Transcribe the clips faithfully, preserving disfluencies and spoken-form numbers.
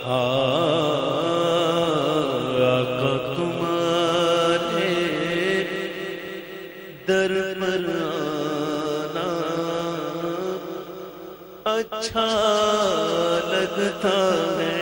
آقا تمہارے در پر آنا اچھا لگتا ہے،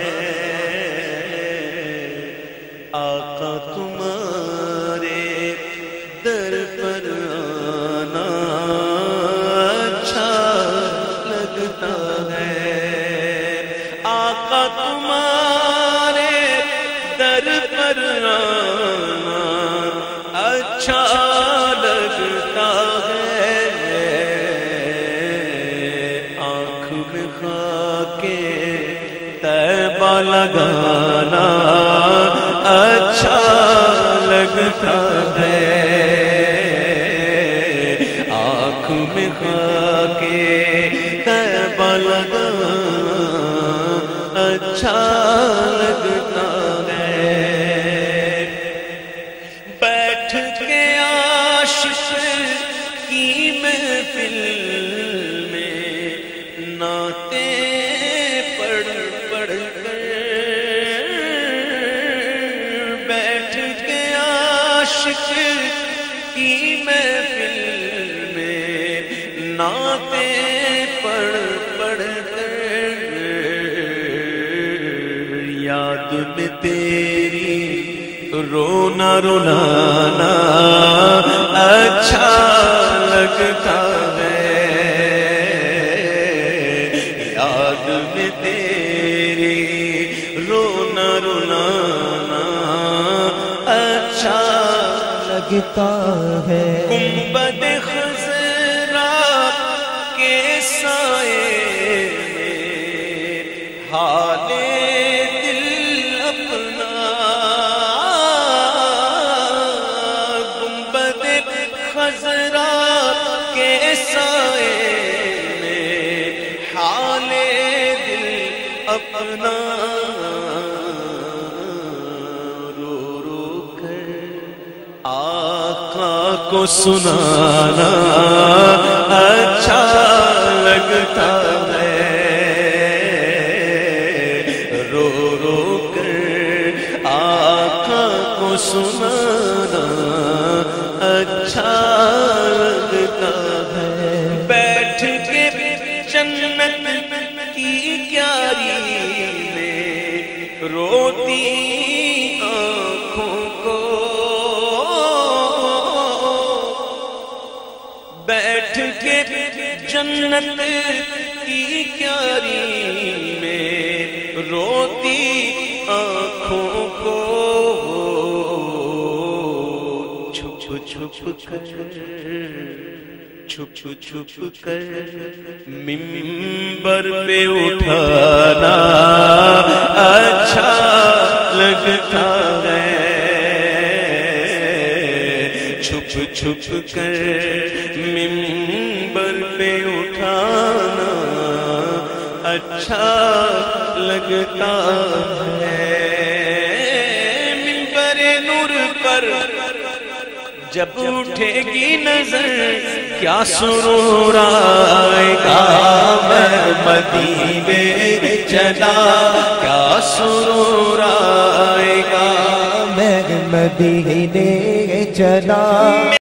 آقا تمہارے در پر آنا اچھا لگتا ہے، آقا تمہارے در پر آنا اچھا لگتا ہے، آنکھ میں خاک طیبہ لگانا اچھا لگتا ہے، آنکھ میں خاک طیبہ لگانا اچھا لگتا ہے، بیٹھ کے عاشق کی محفل میں نعتیں پڑھ پڑھ کر، بیٹھ کے عاشق کی محفل میں نعتیں پڑھ پڑھ کر، یاد میں تیری رونا رلانا اچھا لگتا ہے، یاد میں تیری رونا رلانا اچھا لگتا ہے، گنبد خضرا کے سائے میں حال دل اپنا، گنبد خضرا کے سائے میں حال دل اپنا، رو رو کر آقا کو سنانا اچھا لگتا ہے، رو رو کر آقا کو سنانا اچھا لگتا ہے، بیٹھ کے جنت کی کیاری میں روتی آنکھوں کو، بیٹھ کے جنت کی کیاری میں روتی آنکھوں کو، چھپ چھپ کر چھپ چھپ کر منبر پہ اٹھانا اچھا لگتا ہے، چھپ چھپ کر منبر پہ اٹھانا اچھا لگتا ہے، منبر نور پر جب اٹھے گی نظر کیا سرور آئے گا، مدینے چلا کیا سرور آئے گا، میں مدینے چلا